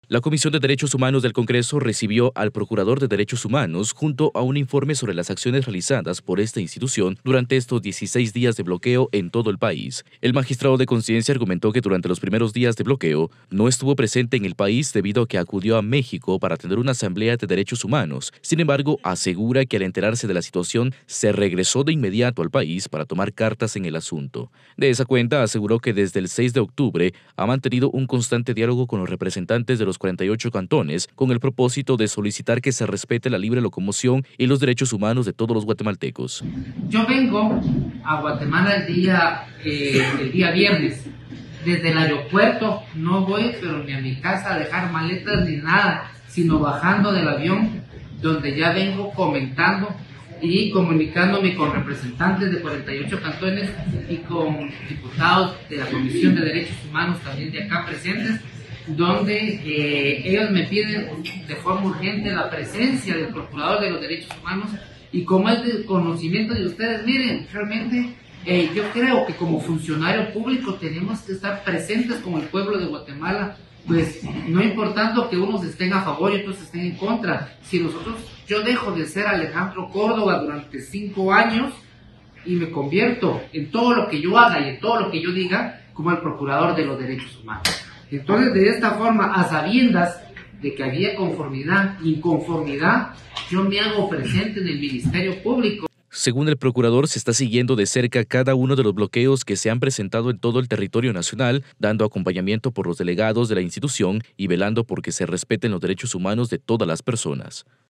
La Comisión de Derechos Humanos del Congreso recibió al Procurador de Derechos Humanos junto a un informe sobre las acciones realizadas por esta institución durante estos 16 días de bloqueo en todo el país. El magistrado de conciencia argumentó que durante los primeros días de bloqueo no estuvo presente en el país debido a que acudió a México para atender una asamblea de derechos humanos. Sin embargo, asegura que al enterarse de la situación se regresó de inmediato al país para tomar cartas en el asunto. De esa cuenta, aseguró que desde el 6 de octubre ha mantenido un constante diálogo con los representantes de los 48 cantones con el propósito de solicitar que se respete la libre locomoción y los derechos humanos de todos los guatemaltecos. Yo vengo a Guatemala el día viernes. Desde el aeropuerto no voy, pero ni a mi casa a dejar maletas ni nada, sino bajando del avión, donde ya vengo comentando y comunicándome con representantes de 48 cantones y con diputados de la Comisión de Derechos Humanos también de acá presentes, donde ellos me piden de forma urgente la presencia del Procurador de los Derechos Humanos, y como es del conocimiento de ustedes, miren, realmente yo creo que como funcionario público tenemos que estar presentes con el pueblo de Guatemala, pues no importando que unos estén a favor y otros estén en contra. Si yo dejo de ser Alejandro Córdoba durante 5 años y me convierto en todo lo que yo haga y en todo lo que yo diga como el Procurador de los Derechos Humanos. Entonces, de esta forma, a sabiendas de que había inconformidad, yo me hago presente en el Ministerio Público. Según el procurador, se está siguiendo de cerca cada uno de los bloqueos que se han presentado en todo el territorio nacional, dando acompañamiento por los delegados de la institución y velando por que se respeten los derechos humanos de todas las personas.